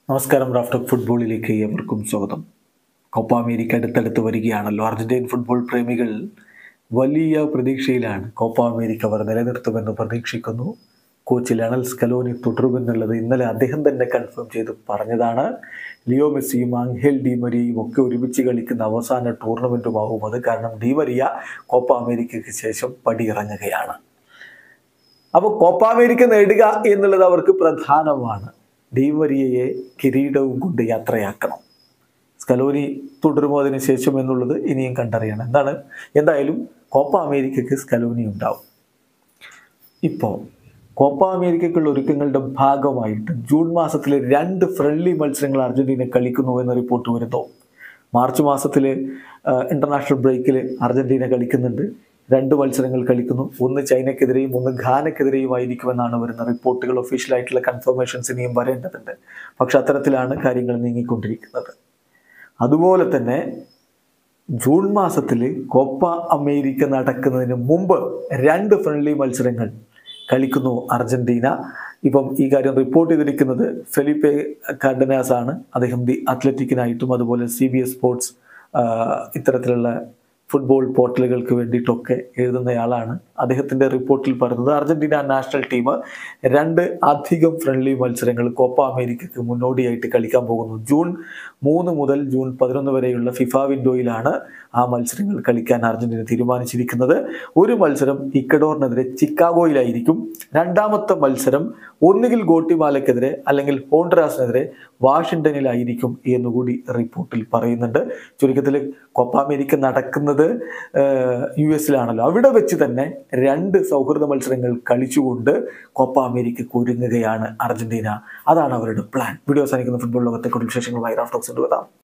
നമസ്കാരം. റാഫ്റ്റോക്ക് ഫുട്ബോളിലേക്ക് ഏവർക്കും സ്വാഗതം. കോപ്പ അമേരിക്ക അടുത്തടുത്ത് വരികയാണല്ലോ. അർജന്റീൻ ഫുട്ബോൾ പ്രേമികൾ വലിയ പ്രതീക്ഷയിലാണ്. കോപ്പ അമേരിക്ക അവർ നിലനിർത്തുമെന്ന് പ്രതീക്ഷിക്കുന്നു. കോച്ച് ലയണൽ സ്കലോനി തുടരുമെന്നുള്ളത് ഇന്നലെ അദ്ദേഹം തന്നെ കൺഫേം ചെയ്ത് പറഞ്ഞതാണ്. ലിയോ മെസ്സിയും ആംഗേൽ ഡി മരിയയും ഒക്കെ ഒരുമിച്ച് കളിക്കുന്ന അവസാന ടൂർണമെൻറ്റുമാവും അത്. കാരണം ഡി മരിയ കോപ്പ അമേരിക്കയ്ക്ക് ശേഷം പടിയിറങ്ങുകയാണ്. അപ്പോൾ കോപ്പ അമേരിക്ക നേടുക എന്നുള്ളത് അവർക്ക് പ്രധാനമാണ്. ഡി മരിയയെ കിരീടവും കൊണ്ട് യാത്രയാക്കണം. സ്കലോനി തുടരുമോ അതിന് ശേഷം എന്നുള്ളത് ഇനിയും കണ്ടറിയണം. എന്തായാലും കോപ്പ അമേരിക്കയ്ക്ക് സ്കലോനി ഉണ്ടാവും. ഇപ്പോൾ കോപ്പ അമേരിക്കയ്ക്കുള്ള ഒരുക്കങ്ങളുടെ ഭാഗമായിട്ട് ജൂൺ മാസത്തിലെ 2 ഫ്രണ്ട്ലി മത്സരങ്ങൾ അർജന്റീന കളിക്കുന്നു എന്ന റിപ്പോർട്ട് വരുന്നു. മാർച്ച് മാസത്തിൽ ഇൻ്റർനാഷണൽ ബ്രേക്കിൽ അർജന്റീന കളിക്കുന്നുണ്ട്. 2 മത്സരങ്ങൾ കളിക്കുന്നു. ഒന്ന് ചൈനയ്ക്കെതിരെയും ഒന്ന് ഘാനയ്ക്കെതിരെയുമായിരിക്കുമെന്നാണ് വരുന്ന റിപ്പോർട്ടുകൾ. ഒഫീഷ്യലായിട്ടുള്ള കൺഫർമേഷൻസ് ഇനിയും വരേണ്ടതുണ്ട്. പക്ഷെ അത്തരത്തിലാണ് കാര്യങ്ങൾ നീങ്ങിക്കൊണ്ടിരിക്കുന്നത്. അതുപോലെ തന്നെ ജൂൺ മാസത്തിൽ കോപ്പ അമേരിക്ക നടക്കുന്നതിന് മുമ്പ് 2 ഫ്രണ്ട്ലി മത്സരങ്ങൾ കളിക്കുന്നു അർജന്റീന. ഇപ്പം ഈ കാര്യം റിപ്പോർട്ട് ചെയ്തിരിക്കുന്നത് ഫെലിപ്പെ കാർഡനാസ് ആണ്. അദ്ദേഹം ദി അത്ലറ്റിക്കിനായിട്ടും അതുപോലെ CBS സ്പോർട്സ് ഇത്തരത്തിലുള്ള ഫുട്ബോൾ പോർട്ടലുകൾക്ക് വേണ്ടിയിട്ടൊക്കെ എഴുതുന്നയാളാണ്. അദ്ദേഹത്തിൻ്റെ റിപ്പോർട്ടിൽ പറയുന്നത് അർജന്റീന നാഷണൽ ടീം 2 അധികം ഫ്രണ്ട്ലി മത്സരങ്ങൾ കോപ്പ അമേരിക്കയ്ക്ക് മുന്നോടിയായിട്ട് കളിക്കാൻ പോകുന്നു. ജൂൺ 3 മുതൽ ജൂൺ 11 വരെയുള്ള ഫിഫ വിൻഡോയിലാണ് ആ മത്സരങ്ങൾ കളിക്കാൻ അർജന്റീന തീരുമാനിച്ചിരിക്കുന്നത്. ഒരു മത്സരം ഇക്വഡോറിനെതിരെ ചിക്കാഗോയിലായിരിക്കും. രണ്ടാമത്തെ മത്സരം ഒന്നുകിൽ ഗോട്ടിമാലയ്ക്കെതിരെ അല്ലെങ്കിൽ ഹോണ്ടറാസിനെതിരെ വാഷിങ്ടണിലായിരിക്കും എന്നുകൂടി റിപ്പോർട്ടിൽ പറയുന്നുണ്ട്. ചുരുക്കത്തിൽ കോപ്പ അമേരിക്ക നടക്കുന്നത് US-ലാണല്ലോ. അവിടെ വെച്ച് തന്നെ 2 സൗഹൃദ മത്സരങ്ങൾ കളിച്ചുകൊണ്ട് കോപ്പ അമേരിക്കയ്ക്ക് ഒരുങ്ങുകയാണ് അർജന്റീന. അതാണ് അവരുടെ പ്ലാൻ. വീഡിയോ അവസാനിക്കുന്ന ഫുട്ബോൾ ലോകത്തെ കൂടുതൽ വിശേഷങ്ങളുമായി റാഫ്റ്റോക്സ് കൊണ്ടുവരാം.